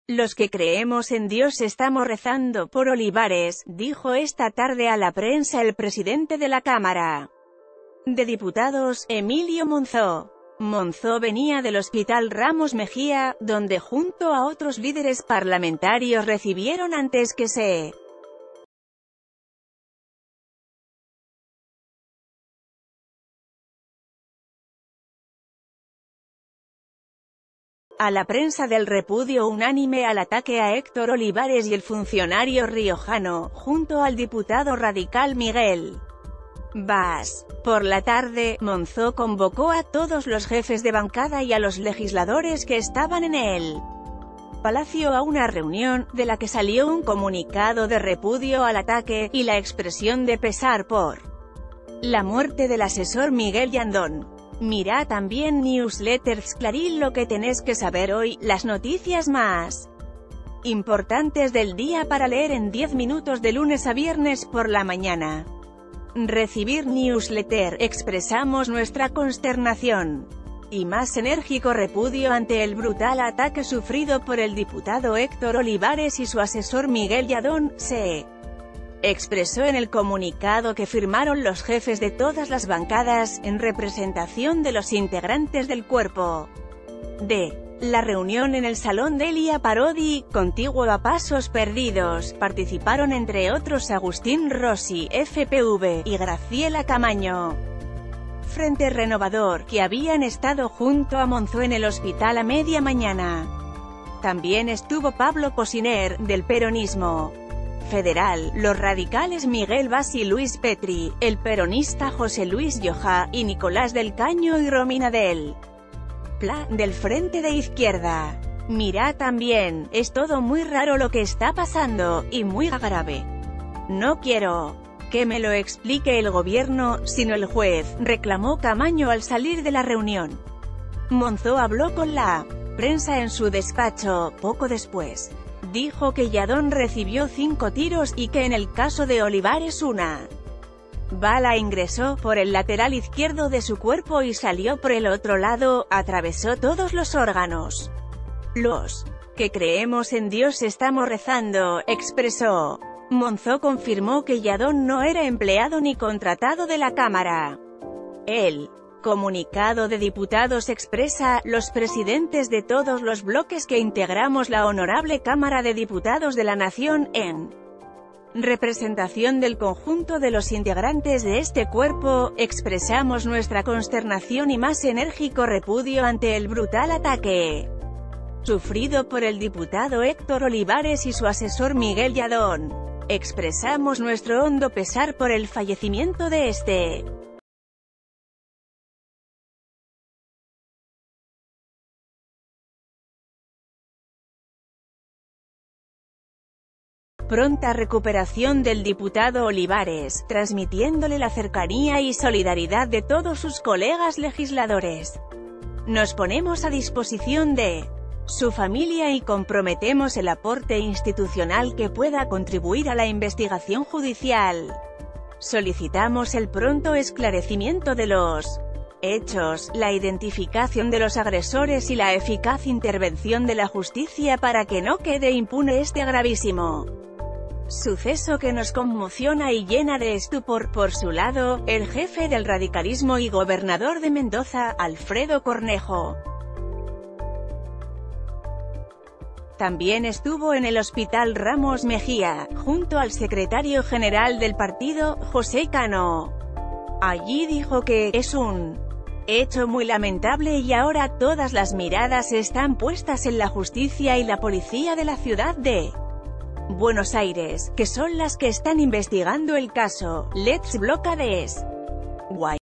Los que creemos en Dios estamos rezando por Olivares, dijo esta tarde a la prensa el presidente de la Cámara de Diputados, Emilio Monzó. Monzó venía del Hospital Ramos Mejía, donde junto a otros líderes parlamentarios recibieron antes que se a la prensa del repudio unánime al ataque a Héctor Olivares y el funcionario riojano, junto al diputado radical Miguel Bas. Por la tarde, Monzó convocó a todos los jefes de bancada y a los legisladores que estaban en el Palacio a una reunión, de la que salió un comunicado de repudio al ataque, y la expresión de pesar por la muerte del asesor Miguel Yandón. Mirá también Newsletters Clarín, lo que tenés que saber hoy, las noticias más importantes del día para leer en 10 minutos de lunes a viernes por la mañana. Recibir newsletter, expresamos nuestra consternación y más enérgico repudio ante el brutal ataque sufrido por el diputado Héctor Olivares y su asesor Miguel Yandón, se expresó en el comunicado que firmaron los jefes de todas las bancadas, en representación de los integrantes del cuerpo de la reunión en el Salón de Elia Parodi, contiguo a Pasos Perdidos. Participaron entre otros Agustín Rossi, FPV, y Graciela Camaño, Frente Renovador, que habían estado junto a Monzó en el hospital a media mañana. También estuvo Pablo Cosiner, del peronismo federal, los radicales Miguel Bas y Luis Petri, el peronista José Luis Lloja, y Nicolás del Caño y Romina del Pla, del Frente de Izquierda. Mirá también, es todo muy raro lo que está pasando, y muy grave. No quiero que me lo explique el gobierno, sino el juez, reclamó Camaño al salir de la reunión. Monzó habló con la prensa en su despacho, poco después. Dijo que Yandón recibió 5 tiros, y que en el caso de Olivares una bala ingresó por el lateral izquierdo de su cuerpo y salió por el otro lado, atravesó todos los órganos. Los que creemos en Dios estamos rezando, expresó. Monzó confirmó que Yandón no era empleado ni contratado de la Cámara. El comunicado de diputados expresa, los presidentes de todos los bloques que integramos la Honorable Cámara de Diputados de la Nación, en representación del conjunto de los integrantes de este cuerpo, expresamos nuestra consternación y más enérgico repudio ante el brutal ataque sufrido por el diputado Héctor Olivares y su asesor Miguel Yandón. Expresamos nuestro hondo pesar por el fallecimiento de este. Pronta recuperación del diputado Olivares, transmitiéndole la cercanía y solidaridad de todos sus colegas legisladores. Nos ponemos a disposición de su familia y comprometemos el aporte institucional que pueda contribuir a la investigación judicial. Solicitamos el pronto esclarecimiento de los hechos, la identificación de los agresores y la eficaz intervención de la justicia para que no quede impune este gravísimo suceso que nos conmociona y llena de estupor. Por su lado, el jefe del radicalismo y gobernador de Mendoza, Alfredo Cornejo, también estuvo en el Hospital Ramos Mejía, junto al secretario general del partido, José Cano. Allí dijo que es un hecho muy lamentable y ahora todas las miradas están puestas en la justicia y la policía de la ciudad de Buenos Aires, que son las que están investigando el caso. Let's block this. Why?